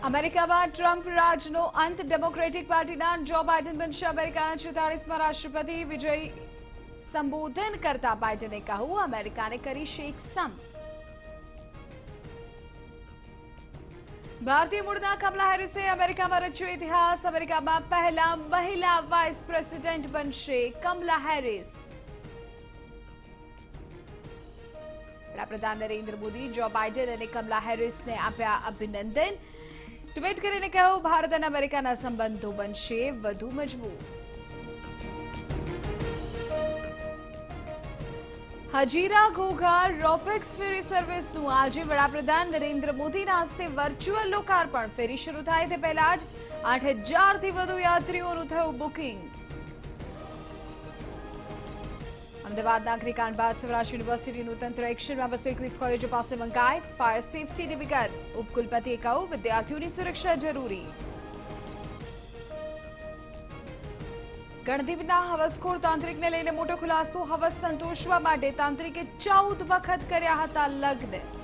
અમેરિકામાં ટ્રમ્પ રાજનો અંત ડેમોક્રેટિક પાર્ટીના જો બાઇડન બનશે અમેરિકાના 44મા રાષ્ટ્રપતિ વિજય સંબોધન કરતા બાઇડને કહ્યું અમેરિકાને કરી શેક સમ ભારતીય મૂળના કમલા હેરિસે અમેરિકામાં રચ્યો ઇતિહાસ અમેરિકામાં પહેલા મહિલા વાઇસ પ્રેસિડેન્ટ બનશે કમલા હેરિસ વડાપ્રધાન નરેન્દ્ર મોદી જો બાઇડન અને કમલા હેરિસને આપ્યા અભિનંદન ટ્વીટ કરીને કહ્યું ભારત અને અમેરિકાના સંબંધો બનશે વધુ મજબૂત હજીરા ઘોઘા રોપેક્સ ફેરી સર્વિસનું આજે વડાપ્રધાન નરેન્દ્ર મોદીના હસ્તે વર્ચ્યુઅલ લોકાર્પણ ફેરી શરૂ થાય તે પહેલા જ 8,000થી વધુ યાત્રીઓનું થયું બુકિંગ અમદાવાદના અગ્નિકાંડ બાદ સૌરાષ્ટ્ર યુનિવર્સિટીનું તંત્ર એક્શનમાં 221 કોલેજો પાસે મંગાય ફાયર સેફટીની વિગત ઉપકુલપતિએ કહ્યું વિદ્યાર્થીઓની સુરક્ષા જરૂરી ગણદીપના હવસખોર તાંત્રિકને લઈને મોટો ખુલાસો હવસ સંતોષવા માટે તાંત્રિકે 14 વખત કર્યા હતા લગ્ન